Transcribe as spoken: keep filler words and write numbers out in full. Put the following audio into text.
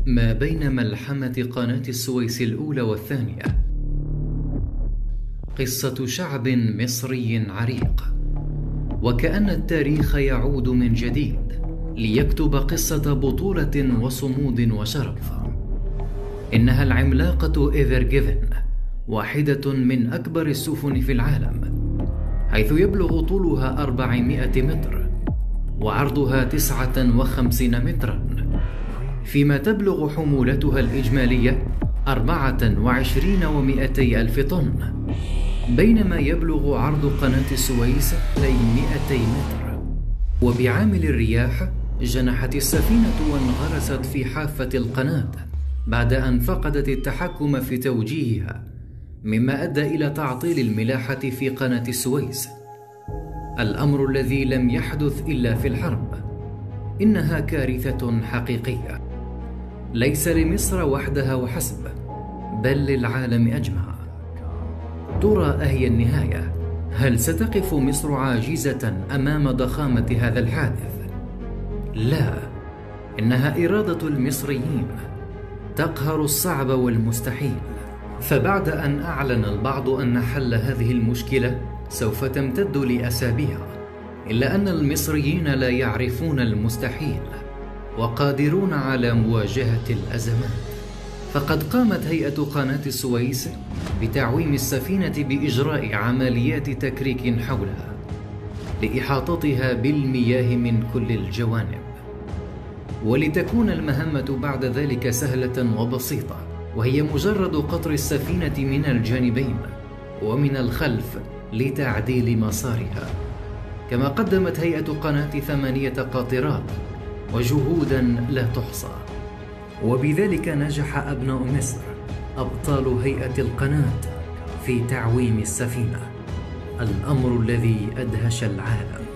ما بين ملحمة قناة السويس الأولى والثانية قصة شعب مصري عريق، وكأن التاريخ يعود من جديد ليكتب قصة بطولة وصمود وشرف. إنها العملاقة إيفر جيفن، واحدة من أكبر السفن في العالم، حيث يبلغ طولها أربعمائة متر وعرضها تسعة وخمسين مترا، فيما تبلغ حمولتها الإجمالية أربعة وعشرين ومئتي ألف طن، بينما يبلغ عرض قناة السويس مئتي متر. وبعامل الرياح جنحت السفينة وانغرست في حافة القناة بعد أن فقدت التحكم في توجيهها، مما أدى إلى تعطيل الملاحة في قناة السويس، الأمر الذي لم يحدث إلا في الحرب. إنها كارثة حقيقية ليس لمصر وحدها وحسب، بل للعالم أجمع. ترى أهي النهاية؟ هل ستقف مصر عاجزة أمام ضخامة هذا الحادث؟ لا، إنها إرادة المصريين تقهر الصعب والمستحيل. فبعد أن أعلن البعض أن حل هذه المشكلة سوف تمتد لأسابيع، إلا أن المصريين لا يعرفون المستحيل وقادرون على مواجهة الأزمات. فقد قامت هيئة قناة السويس بتعويم السفينة بإجراء عمليات تكريك حولها لإحاطتها بالمياه من كل الجوانب، ولتكون المهمة بعد ذلك سهلة وبسيطة، وهي مجرد قطر السفينة من الجانبين ومن الخلف لتعديل مسارها. كما قدمت هيئة قناة ثمانية قاطرات وجهودا لا تحصى، وبذلك نجح أبناء مصر أبطال هيئة القناة في تعويم السفينة، الأمر الذي أدهش العالم.